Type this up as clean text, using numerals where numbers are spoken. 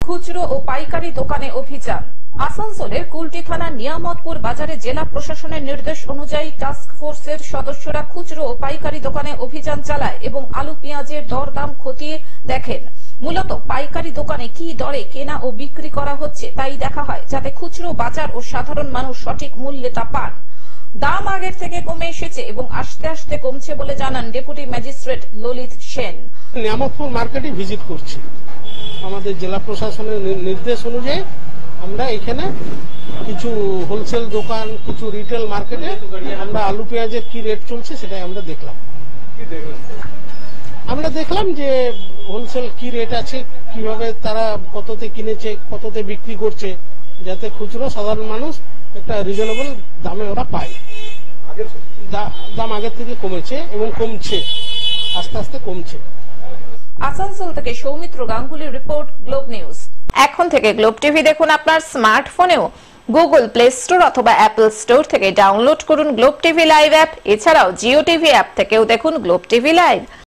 খুচরো ও পাইকারি দোকানে অভিযান। আসানসোলের কুলটি থানার নিয়ামতপুর বাজারে জেলা প্রশাসনের নির্দেশ অনুযায়ী টাস্ক ফোর্সের সদস্যরা খুচরো ও পাইকারি দোকানে অভিযান চালায় এবং আলু পেঁয়াজের দরদাম খতিয়ে দেখেন। মূলত পাইকারি দোকানে কি দরে কেনা ও বিক্রি করা হচ্ছে তাই দেখা হয়, যাতে খুচরো বাজার ও সাধারণ মানুষ সঠিক মূল্যে তা পান। দাম আগের থেকে কমে এসেছে এবং আস্তে আস্তে কমছে বলে জানান ডেপুটি ম্যাজিস্ট্রেট ললিত সেন। নিয়ামতপুর মার্কেটে ভিজিট করছি। আমাদের জেলা প্রশাসনের নির্দেশ অনুযায়ী আমরা এখানে কিছু হোলসেল দোকান, কিছু রিটেল মার্কেটে আমরা আলু পেঁয়াজের কি রেট চলছে সেটাই আমরা দেখলাম। আমরা দেখলাম যে হোলসেল কি রেট আছে, কিভাবে তারা কততে কিনেছে, কততে বিক্রি করছে, যাতে খুচরো সাধারণ মানুষ একটা রিজনেবল দামে ওরা পায়। দাম আগের থেকে কমেছে এবং কমছে, আস্তে আস্তে কমছে। আসানসোল থেকে সৌমিত্র গাঙ্গুলির রিপোর্ট, গ্লোব নিউজ। এখন থেকে গ্লোব টিভি দেখুন আপনার স্মার্টফোনেও। গুগল প্লে স্টোর অথবা অ্যাপল স্টোর থেকে ডাউনলোড করুন গ্লোব টিভি লাইভ অ্যাপ। এছাড়াও জিও টিভি অ্যাপ থেকেও দেখুন গ্লোব টিভি লাইভ।